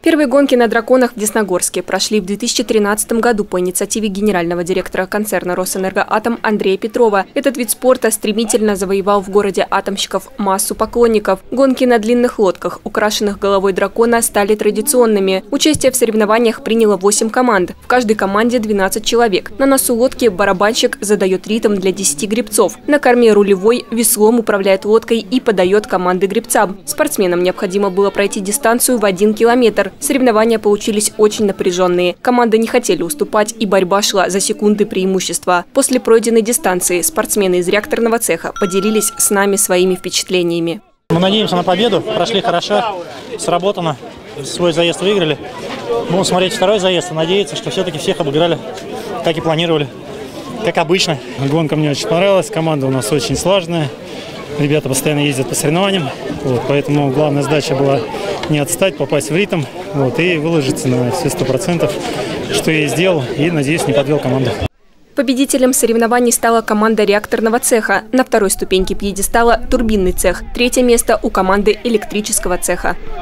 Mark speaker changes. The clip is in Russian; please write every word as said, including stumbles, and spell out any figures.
Speaker 1: Первые гонки на драконах в Десногорске прошли в две тысячи тринадцатом году по инициативе генерального директора концерна «Росэнергоатом» Андрея Петрова. Этот вид спорта стремительно завоевал в городе атомщиков массу поклонников. Гонки на длинных лодках, украшенных головой дракона, стали традиционными. Участие в соревнованиях приняло восемь команд. В каждой команде двенадцать человек. На носу лодки барабанщик задает ритм для десяти гребцов. На корме рулевой веслом управляет лодкой и подает команды гребцам. Спортсменам необходимо было пройти дистанцию в один километр. Соревнования получились очень напряженные. Команды не хотели уступать, и борьба шла за секунды преимущества. После пройденной дистанции спортсмены из реакторного цеха поделились с нами своими впечатлениями.
Speaker 2: Мы надеемся на победу. Прошли хорошо, сработано. Свой заезд выиграли. Будем смотреть второй заезд и надеяться, что все-таки всех обыграли, как и планировали. Как обычно.
Speaker 3: Гонка мне очень понравилась. Команда у нас очень слаженная. Ребята постоянно ездят по соревнованиям. Вот, поэтому главная задача была не отстать, попасть в ритм вот, и выложиться на все сто процентов, что я и сделал. И, надеюсь, не подвел команду.
Speaker 1: Победителем соревнований стала команда реакторного цеха. На второй ступеньке пьедестала – турбинный цех. Третье место у команды электрического цеха.